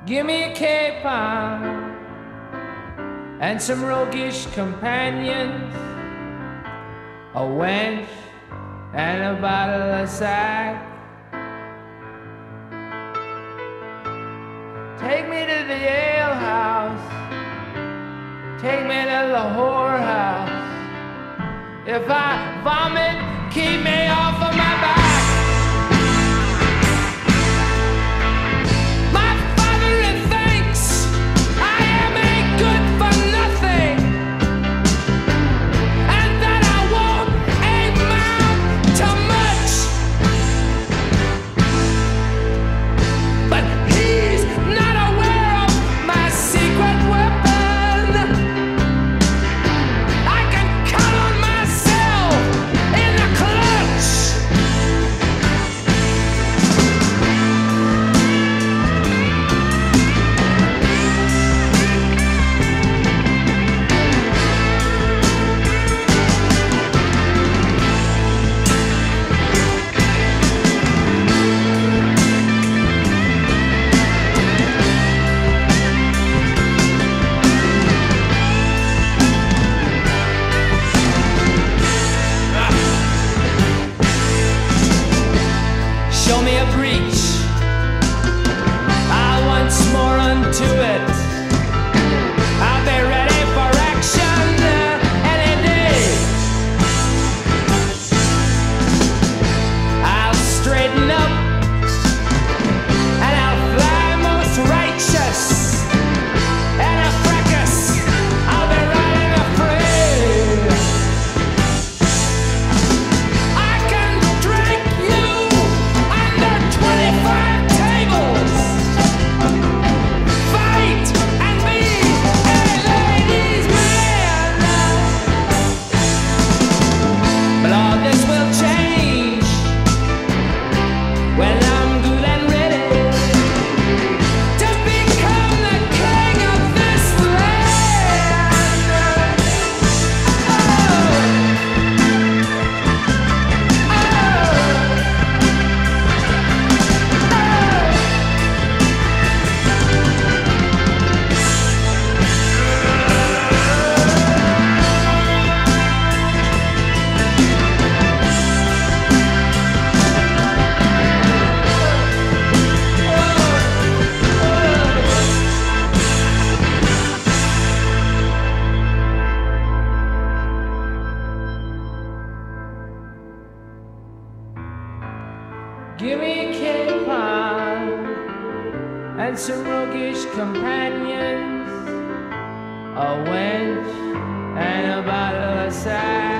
Give me a capon and some roguish companions, a wench and a bottle of sack. Take me to the alehouse, take me to the whorehouse. If I vomit, keep me off of my back. Show me a breach, I once more unto it. I'll be ready for action any day. I'll straighten up and I'll fly most righteous. And a fracas, I'll be riding a parade. I can drink you 25 tables, fight and be a ladies' man. But all this will change when I'm good and ready to become the king of this land. Give me a capon and some roguish companions, a wench and a bottle of cider.